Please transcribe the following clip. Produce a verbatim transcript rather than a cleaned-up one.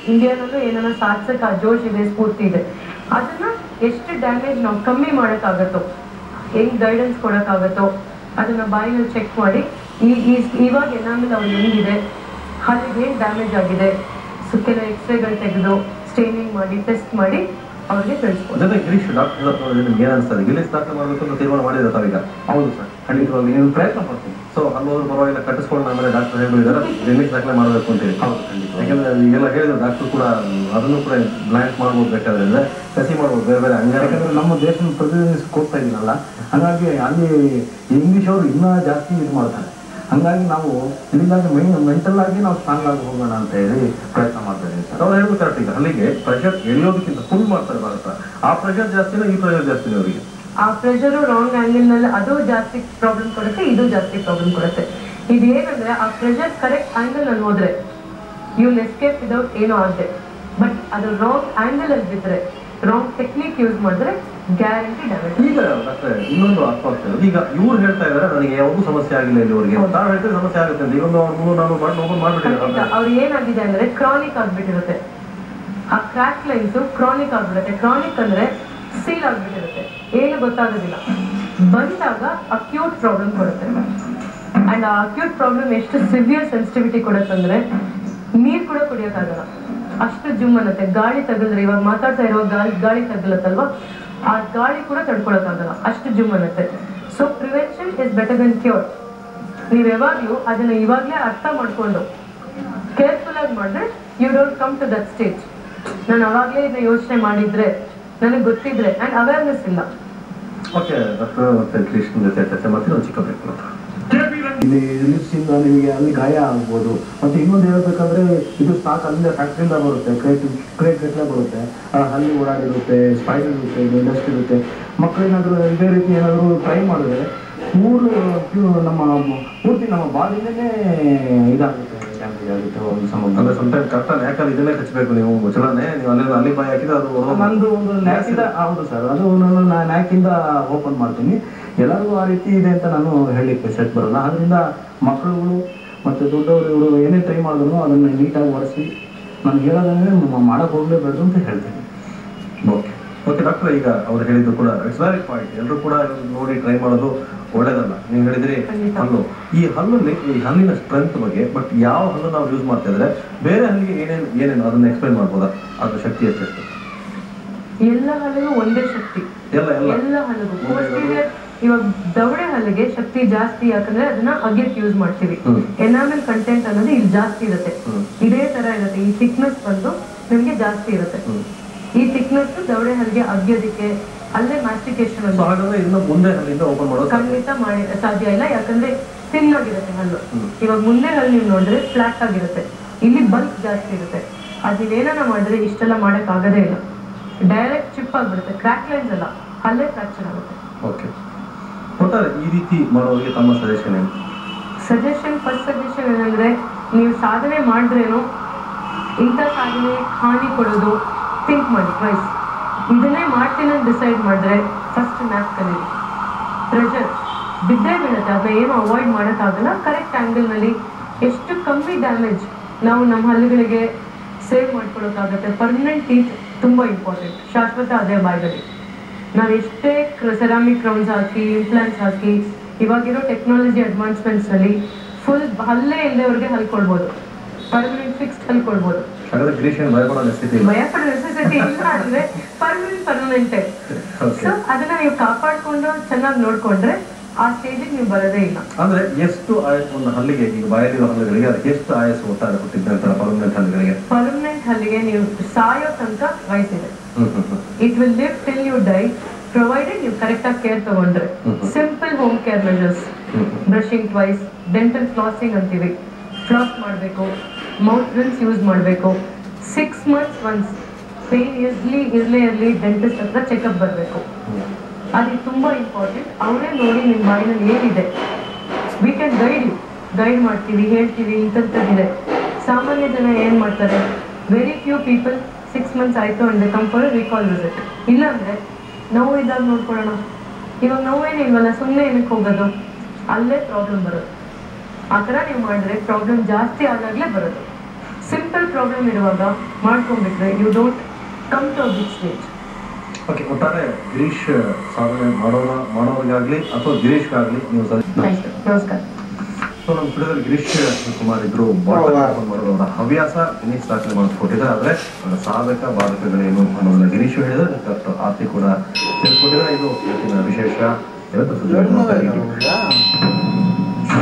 ಇಂಡಿಯಾನಲ್ಲೂ ಏನಾರ ಸಾಧಿಸಕ್ಕೆ ಆ ಜೋಶ್ ಇದೆ, ಸ್ಫೂರ್ತಿ ಇದೆ. ಅದನ್ನ ಎಷ್ಟು ಡ್ಯಾಮೇಜ್ ನಾವು ಕಮ್ಮಿ ಮಾಡೋಕ್ಕಾಗತ್ತೋ, ಹೆಂಗ್ ಗೈಡೆನ್ಸ್ ಕೊಡೋಕ್ಕಾಗತ್ತೋ ಅದನ್ನ ಬಾಯಿನಲ್ಲಿ ಚೆಕ್ ಮಾಡಿ ಈ ಇವಾಗ ಎನಾಮಿಲ್ ಅವ್ರು ಹೆಂಗಿದೆ, ಹಲ್ಲಿಗೆ ಏನು ಡ್ಯಾಮೇಜ್ ಆಗಿದೆ, ಸೊ ಕೆಲವು ಎಕ್ಸ್ರೇಗಳು ತೆಗೆದು ಸ್ಟೇನಿಂಗ್ ಮಾಡಿ ಟೆಸ್ಟ್ ಮಾಡಿ ಅವ್ರಿಗೆ ತಿಳಿಸ್ಬೋದು. ಜೊತೆ ಗಿರೀಶ್ ಡಾಕ್ಟರ್ ನಿಮ್ಗೆ ಏನು ಅನಿಸ್ತದೆ, ಗಿಲೀಸ್ ದಾಖಲೆ ಮಾಡಬೇಕು ಅಂತ ತೀರ್ಮಾನ ಮಾಡಿದ್ರೆ ತಾವೀಗ? ಹೌದು ಸರ್, ಖಂಡಿತವಾಗಿ ನೀವು ಪ್ರಯತ್ನ ಮಾಡ್ತೀನಿ. ಸೊ ಹಲ್ಲೋರು ಪರವಾಗಿಲ್ಲ ಕಟ್ಟಿಸ್ಕೊಂಡು ಆಮೇಲೆ ಡಾಕ್ಟರ್ ಹೇಳಿದ್ದಾರೆ ಗಿಲೀಸ್ ದಾಖಲೆ ಮಾಡಬೇಕು ಅಂತ ಹೇಳಿ. ಹೌದು ಖಂಡಿತ. ಯಾಕಂದ್ರೆ ಈಗೆಲ್ಲ ಹೇಳಿದ್ರು ಡಾಕ್ಟರ್ ಕೂಡ ಅದನ್ನು ಕೂಡ ಬ್ಲಾಂಕ್ ಮಾಡ್ಬೋದು, ಬೇಕಾದ್ರೆ ಅಂದ್ರೆ ಕಸಿ ಮಾಡ್ಬೋದು ಬೇರೆ ಬೇರೆ ಹಂಗ. ಯಾಕಂದ್ರೆ ನಮ್ಮ ದೇಶನ ಪ್ರತಿನಿಧಿಸಕ್ಕೆ ಹೋಗ್ತಾ ಇದೀನಲ್ಲ, ಹಾಗಾಗಿ ಅಲ್ಲಿ ಇಂಗ್ಲೀಷ್ ಅವರು ಇನ್ನೂ ಜಾಸ್ತಿ ಇದು ಮಾಡ್ತಾರೆ. ಹಂಗಾಗಿ ನಾವು ಇಲ್ಲಿಂದಾಗಿ ಮೈ ಮೆಂಟಲ್ ಆಗಿ ನಾವು ಸ್ಟ್ರಾಂಗ್ ಆಗಿ ಹೋಗೋಣ ಅಂತ ಹೇಳಿ ಪ್ರಯತ್ನ ಮಾಡ್ತಾ ಇದ್ದೀವಿ ಸರ್. ಅವ್ರು ಹೇಳೋದು ಕರೆಕ್ಟ್. ಈಗ ಅಲ್ಲಿಗೆ ಪ್ರೆಷರ್ ಎಳೆಯೋದಕ್ಕಿಂತ ಫುಲ್ ಮಾಡ್ತಾರೆ ಭಾರತ. ಆ ಪ್ರೆಷರ್ ಜಾಸ್ತಿನ ಈ ಪ್ರೆಷರ್ ಜಾಸ್ತಿನ ಅವರಿಗೆ? ಆ ಪ್ರೆಷರು ರಾಂಗ್ ಆಂಗಲ್ ನಲ್ಲಿ ಅದು ಜಾಸ್ತಿ ಪ್ರಾಬ್ಲಮ್ ಕೊಡುತ್ತೆ, ಇದು ಜಾಸ್ತಿ ಪ್ರಾಬ್ಲಮ್ ಕೊಡುತ್ತೆ. ಇದೇನಂದ್ರೆ ಆ ಪ್ರೆಷರ್ ಕರೆಕ್ಟ್ ಆಂಗಲ್ ನಲ್ಲಿ ಹೋದ್ರೆ ಯು ವಿಲ್ ಎಸ್ಕೇಪ್ ವಿದೌಟ್ ಏನೂ ಆಗದೆ. ಬಟ್ ಅದು ರಾಂಗ್ ಆಂಗಲ್ ಅಲ್ಲಿ ಬಿದ್ರೆ, ರಾಂಗ್ ಟೆಕ್ನಿಕ್ ಯೂಸ್ ಮಾಡಿದ್ರೆ ಗ್ಯಾರಂಟಿ ಡ್ಯಾಮೇಜ್. ಈಗ ಡಾಕ್ಟರ್ ಇನ್ನೊಂದು ಅರ್ಥ ಆಗ್ತದೆ, ಈಗ ಇವ್ರು ಹೇಳ್ತಾ ಇದಾರೆ ನನಗೆ ಯಾವುದು ಸಮಸ್ಯೆ ಆಗಿಲ್ಲ ಇಲ್ಲಿವರೆಗೆ, ತಾವು ಹೇಳ್ತಾರೆ ಸಮಸ್ಯೆ ಆಗುತ್ತೆ ಅಂತ. ಈಗ ಮೂರು ನಾನು ಮಾಡಿ ಓಪನ್ ಮಾಡ್ಬಿಟ್ಟಿದ್ದಾರೆ. ಅವ್ರು ಏನಾಗಿದೆ ಅಂದ್ರೆ ಕ್ರಾನಿಕ್ ಆಗ್ಬಿಟ್ಟಿರುತ್ತೆ, ಆ ಕ್ರ್ಯಾಕ್ ಲೈನ್ಸ್ ಕ್ರಾನಿಕ್ ಆಗ್ಬಿಡುತ್ತೆ. ಕ್ರಾನಿಕ್ ಅಂದ್ರೆ ಸೀಲ್ ಆಗ್ಬಿಟ್ಟಿರುತ್ತೆ, ಏನು ಗೊತ್ತಾಗೋದಿಲ್ಲ. ಬಂದಾಗ ಅಕ್ಯೂಟ್ ಪ್ರಾಬ್ಲಮ್ ಕೊಡುತ್ತೆ. ಅಂಡ್ ಆ ಅಕ್ಯೂಟ್ ಪ್ರಾಬ್ಲಮ್ ಎಷ್ಟು ಸಿವಿಯರ್ ಸೆನ್ಸಿಟಿವಿಟಿ ಕೊಡುತ್ತಂದ್ರೆ ನೀರ್ ಕೂಡ ಕುಡಿಯೋಕ್ಕಾಗಲ್ಲ, ಅಷ್ಟು ಜುಮ್ ಅನ್ನತ್ತೆ. ಗಾಳಿ ತಗಲ್ದ್ರೆ, ಇವಾಗ ಮಾತಾಡ್ತಾ ಇರೋ ಗಾಳಿ ಗಾಳಿ ತಗಲತ್ತಲ್ವಾ, ಆ ಗಾಳಿ ಕೂಡ ತಡ್ಕೊಳಕ್ಕಾಗಲ್ಲ, ಅಷ್ಟು ಜುಮ್ ಅನ್ನತ್ತೆ. So prevention is better than cure. ನೀವು ಯಾವಾಗ್ಲೂ ಅದನ್ನ ಇವಾಗ್ಲೇ ಅರ್ಥ ಮಾಡ್ಕೊಂಡು ಕೇರ್ಫುಲ್ ಆಗಿ ಮಾಡಿದ್ರೆ you don't come to that stage. ನಾನು ಅವಾಗ್ಲೇ ಇದನ್ನ ಯೋಚನೆ ಮಾಡಿದ್ರೆ, ನನಗೆ ಗೊತ್ತಿದ್ರೆ, ಅಂಡ್ ಅವೇರ್ನೆಸ್ ಇಲ್ಲ. ಓಕೆ ಡಾಕ್ಟರ್, ಮತ್ತೆ ಕೃಷ್ಣ ಜೊತೆ ಚರ್ಚೆ ಮಾಡ್ತೀನಿ. ಒಂದು ಚಿಕ್ಕ ಬೇಕು ಇಲ್ಲಿ ಲಿಪ್ಸ್ ಇಂದ ನಿಮಗೆ ಅಲ್ಲಿ ಗಾಯ ಆಗ್ಬೋದು. ಮತ್ತೆ ಇನ್ನೊಂದು ಹೇಳ್ಬೇಕಂದ್ರೆ ಇದು ಸ್ಟಾಕ್ ಅಲ್ಲಿಂದ ಫ್ಯಾಕ್ಟ್ರಿಯಿಂದ ಬರುತ್ತೆ, ಕ್ರೇಟ್ ಕ್ರೇಟ್ ಗಟ್ಟಲೆ ಬರುತ್ತೆ, ಅಲ್ಲಿ ಓಡಾಡಿರುತ್ತೆ, ಸ್ಪೈಡರ್ ಇರುತ್ತೆ, ಡಸ್ಟ್ ಇರುತ್ತೆ. ಮಕ್ಕಳೇನಾದರೂ ಇದೇ ರೀತಿ ಏನಾದರೂ ಟ್ರೈ ಮಾಡಿದ್ರೆ ಮೂರು ನಮ್ಮ ಪೂರ್ತಿ ನಮ್ಮ ಬಾಡಿನೇ ಇದಾಗುತ್ತೆ, ಡ್ಯಾಮೇಜ್ ಆಗುತ್ತೆ ಒಂದು ಸಂಬಂಧ. ಅಂದ್ರೆ ಸಮ್ಟೈಮ್ ಕರೆಕ್ಟಾಗಿ ಯಾಕಂದ್ರೆ ಇದನ್ನೇ ಹಚ್ಚಬೇಕು ನೀವು ಮುಚ್ಚಳನೆ, ನೀವು ಅಲ್ಲಿ ಅಲ್ಲಿ ಬಾಯಿ ಹಾಕಿದ್ರೆ ಅದು ನಂದು ಒಂದು ನ್ಯಾಕಿಂದ. ಹೌದು ಸರ್, ಅದು ನಾನು ನ್ಯಾಕಿಂದ ಓಪನ್ ಮಾಡ್ತೀನಿ. ಎಲ್ಲರಿಗೂ ಆ ರೀತಿ ಇದೆ ಅಂತ ನಾನು ಹೇಳಲಿಕ್ಕೆ ಸೆಟ್ ಬರೋಲ್ಲ. ಅದರಿಂದ ಮಕ್ಕಳುಗಳು ಮತ್ತು ದೊಡ್ಡವರು ಇವರು ಏನೇ ಟ್ರೈ ಮಾಡಿದ್ರು ಅದನ್ನು ನೀಟಾಗಿ ಒರೆಸಿ ನಾನು ಹೇಳೋದಂದ್ರೆ ಮಾಡಕ್ಕೆ ಹೋಗಲೇಬೇಕು ಅಂತ ಹೇಳ್ತೀನಿ. ಓಕೆ ಓಕೆ ಡಾಕ್ಟರ್, ಈಗ ಅವ್ರು ಹೇಳಿದ್ದು ಕೂಡ ಇಟ್ಸ್ ವೆರಿ ಪಾಯಿಂಟ್. ಎಲ್ಲರೂ ಕೂಡ ನೋಡಿ ಟ್ರೈ ಮಾಡೋದು ಒಳ್ಳೇದಲ್ಲ. ನೀವು ಹೇಳಿದ್ರಿ ಹಲ್ಲು, ಈ ಹಲ್ಲಲ್ಲಿ ಈ ಹಲ್ಲಿನ ಸ್ಟ್ರೆಂತ್ ಬಗ್ಗೆ, ಬಟ್ ಯಾವ ಹಲ್ಲು ನಾವು ಯೂಸ್ ಮಾಡ್ತಾ ಇದ್ರೆ ಬೇರೆ ಹಲ್ಲಿಗೆ ಏನೇನು ಏನೇನು ಅದನ್ನ ಎಕ್ಸ್ಪ್ಲೈನ್ ಮಾಡ್ಬೋದಾ? ಅದ್ರ ಶಕ್ತಿ ಎಷ್ಟೆಷ್ಟು? ಎಲ್ಲ ಹಲ್ಲಿಗೂ ಒಂದೇ ಶಕ್ತಿ, ಎಲ್ಲ ಎಲ್ಲ ಹಲ್ಲಿಗೂ. ಇವಾಗ ದವಡೆ ಹಲ್ಲಿಗೆ ಶಕ್ತಿ ಜಾಸ್ತಿ, ಯಾಕಂದ್ರೆ ಅದನ್ನ ಅಗೆಟ್ ಯೂಸ್ ಮಾಡ್ತೀವಿ. ಎನಾಮೆಲ್ ಕಂಟೆಂಟ್ ಅನ್ನೋದು ಇಲ್ಲಿ ಜಾಸ್ತಿ ಇರುತ್ತೆ, ಇದೇ ತರ ಇರುತ್ತೆ. ಈ ಥಿಕ್ನೆಸ್ ಬಂದು ನಿಮ್ಗೆ ಜಾಸ್ತಿ ಇರುತ್ತೆ. ಈ ಥಿಕ್ನೆಸ್ ದವಡೆ ಹಲ್ಲಿಗೆ ಅಗ್ಯೋದಿಕ್ಕೆ, ಅಲ್ಲೇ ಮ್ಯಾಸ್ಟಿಕೇಶನ್ ಮುಂದೆ ಹಲ್ಲಿಂದ ಓಪನ್ ಮಾಡೋದು ಖಂಡಿತ ಮಾಡಿ ಸಾಧ್ಯ ಇಲ್ಲ, ಯಾಕಂದ್ರೆ ಥಿನ್ ಆಗಿರುತ್ತೆ ಹಲ್ಲು. ಇವಾಗ ಮುಂದೆ ಹಲ್ಲು ನೀವು ನೋಡಿದ್ರೆ ಫ್ಲಾಟ್ ಆಗಿರುತ್ತೆ, ಇಲ್ಲಿ ಬಲ್ಕ್ ಜಾಸ್ತಿ ಇರುತ್ತೆ. ಅದ್ ನೀವೇನ ಮಾಡಿದ್ರೆ ಇಷ್ಟೆಲ್ಲ ಮಾಡಕ್ ಆಗದೇ ಇಲ್ಲ, ಡೈರೆಕ್ಟ್ ಚಿಪ್ ಆಗ್ಬಿಡುತ್ತೆ. ಕ್ರ್ಯಾಕ್ ಲೈನ್ಸ್ ಅಲ್ಲ, ಅಲ್ಲೇ ಫ್ರಾಕ್ಚರ್ ಆಗುತ್ತೆ. ಓಕೆ, ಒಟ್ಟಾರೆ ಈ ರೀತಿ ಮಾಡೋರಿಗೆ ತಮ್ಮ ಸಜೆಷನ್ ಏನು? ಸಜೆಷನ್ ಫಸ್ಟ್ ಸಜೆಷನ್ ಏನಂದ್ರೆ, ನೀವು ಸಾಧನೆ ಮಾಡಿದ್ರೇನು ಇಂಥ ಸಾಧನೆ ಹಾನಿ ಕೊಡೋದು ಥಿಂಕ್ ಮಾಡಿ ಟ್ವೈಸ್. ಇದನ್ನೇ ಮಾಡ್ತೀನಿ ಅಂತ ಡಿಸೈಡ್ ಮಾಡಿದ್ರೆ ಫಸ್ಟ್ ಮ್ಯಾಥ್ ಕಲೀರಿ. ಪ್ರೆಷರ್ ಬಿದ್ದೇ ಬೀಳುತ್ತೆ, ಅದನ್ನ ಏನು ಅವಾಯ್ಡ್ ಮಾಡೋಕ್ಕಾಗಲ್ಲ. ಕರೆಕ್ಟ್ ಆ್ಯಂಗಲ್ನಲ್ಲಿ ಎಷ್ಟು ಕಮ್ಮಿ ಡ್ಯಾಮೇಜ್ ನಾವು ನಮ್ಮ ಹಲ್ಲುಗಳಿಗೆ ಸೇವ್ ಮಾಡ್ಕೊಳಕ್ಕಾಗತ್ತೆ. ಪರ್ಮನೆಂಟ್ ಟೀತ್ ತುಂಬ ಇಂಪಾರ್ಟೆಂಟ್, ಶಾಶ್ವತ ಅದೇ ಬಾಯಿಗೆ. ನಾವು ಎಷ್ಟೇ ಸೆರಾಮಿಕ್ ಕ್ರೌನ್ಸ್ ಹಾಕಿ, ಇಂಪ್ಲಾಂಟ್ಸ್ ಹಾಕಿ, ಇವಾಗಿರೋ ಟೆಕ್ನಾಲಜಿ ಅಡ್ವಾನ್ಸ್ಮೆಂಟ್ಸ್ನಲ್ಲಿ ಫುಲ್ ಹಲ್ಲೇ ಇಲ್ಲದವ್ರಿಗೆ ಹಲ್ ಕೊಡ್ಬೋದು, ಪರ್ಮನೆಂಟ್ ಫಿಕ್ಸ್ಡ್ ಹಲ್ ಕೊಡ್ಬೋದು. ಭಯಪಡೋ ನೆಸೆಸಿಟಿ ಇಲ್ಲ ಅಂದ್ರೆ ಪರ್ಮನೆಂಟ್ ಪರ್ಮನೆಂಟೇ. ಸೊ ಅದನ್ನ ನೀವು ಕಾಪಾಡ್ಕೊಂಡು ಚೆನ್ನಾಗಿ ನೋಡ್ಕೊಂಡ್ರೆ ಆ ಸ್ಟೇಜಿಗೆ ನೀವು ಬರೋದೇ ಇಲ್ಲ. ಅಂದ್ರೆ ಎಷ್ಟು ಆಯಸ್ ಒಂದು ಹಲ್ಲಿಗೆ, ಈಗ ಬಾಯಲ್ಲಿರೋ ಹಲ್ಲುಗಳಿಗೆ ಅದಕ್ಕೆ ಎಷ್ಟು ಆಯಸ್ ಒತ್ತಾರೆ ಕೊಟ್ಟಿದ್ದಂತ ಪರ್ಮನೆಂಟ್ ಹಲ್ಲಿಗಳಿಗೆ? ಪರ್ಮನೆಂಟ್ ಹಲ್ಲಿಗೆ ನೀವು ಸಾಯೋ ತನಕ ವಯಸ್ಸಿದೆ. It will live till you die, provided ನೀವು ಕರೆಕ್ಟ್ ಆಗಿ ಕೇರ್ ತಗೊಂಡ್ರೆ. Simple home care measures, brushing twice, dental flossing ಅಂತೀವಿ, ಫ್ಲಾಸ್ ಮಾಡಬೇಕು, ಮೌತ್ ರಿನ್ಸ್ ಯೂಸ್ ಮಾಡಬೇಕು. ಸಿಕ್ಸ್ ಮಂತ್ಸ್ ಒನ್ಸ್ ಪೇನ್ ಇರ್ಲಿ ಇರ್ಲೇ ಇರಲಿ ಡೆಂಟಿಸ್ಟ್ ಹತ್ರ ಚೆಕಪ್ ಬರಬೇಕು. ಅದು ತುಂಬ ಇಂಪಾರ್ಟೆಂಟ್. ಅವರೇ ನೋಡಿ ನಿಮ್ಮ ಬಾಯಿನಲ್ಲಿ ಏನಿದೆ, we can guide you, guide ಮಾಡ್ತೀವಿ, ಹೇಳ್ತೀವಿ ಇಂಥದ್ದಿದೆ. ಸಾಮಾನ್ಯ ಜನ ಏನು ಮಾಡ್ತಾರೆ, very few people six months ಆಯಿತು and come for recall visit. ಇಲ್ಲಾಂದರೆ ನೋವು ಇದ್ದಾಗ ನೋಡ್ಕೊಳ್ಳೋಣ, ಇವಾಗ ನೋವೇನಿಲ್ವಲ್ಲ ಸುಮ್ಮನೆ ಏನಕ್ಕೆ ಹೋಗೋದು, ಅಲ್ಲೇ ಪ್ರಾಬ್ಲಮ್ ಬರೋದು. ಆ ಥರ ನೀವು ಮಾಡಿದ್ರೆ ಪ್ರಾಬ್ಲಮ್ ಜಾಸ್ತಿ ಆದಾಗಲೇ ಬರೋದು. ಸಿಂಪಲ್ ಪ್ರಾಬ್ಲಮ್ ಇರುವಾಗ ಮಾಡ್ಕೊಂಡ್ಬಿಟ್ರೆ you don't come to a big stage. Okay, ಒಟ್ಟಾರೆ ಗಿರೀಶ್ ಸಾಧನೆ ಮಾಡೋರ ಮಾಡೋರಿಗಾಗ್ಲಿ ಅಥವಾ ಗಿರೀಶ್ಗಾಗ್ಲಿ ನೀವು ನಮಸ್ಕಾರ. ಸೊ ನಮ್ಮ ಸ್ಟುಡಿಯೋದಲ್ಲಿ ಗಿರೀಶ್ ಕುಮಾರ್ ಇದ್ರು ಮಾಡೋರ ಹವ್ಯಾಸ ಗಿರೀಶ್ ದಾಖಲೆ ಮಾಡಿಸ್ಕೊಟ್ಟಿದ್ದಾರೆ. ಆದ್ರೆ ಅವರ ಸಾಧಕ ಬಾಧಕಗಳೇನು ಅನ್ನೋದನ್ನ ಗಿರೀಶ್ ಹೇಳಿದ್ರೆ ಡಾಕ್ಟರ್ ಆರ್ತಿ ಕೂಡ ತಿಳಿಸ್ಕೊಟ್ಟಿದ್ದಾರೆ. ಇದು ಇವತ್ತಿನ ವಿಶೇಷ. ಇವತ್ತು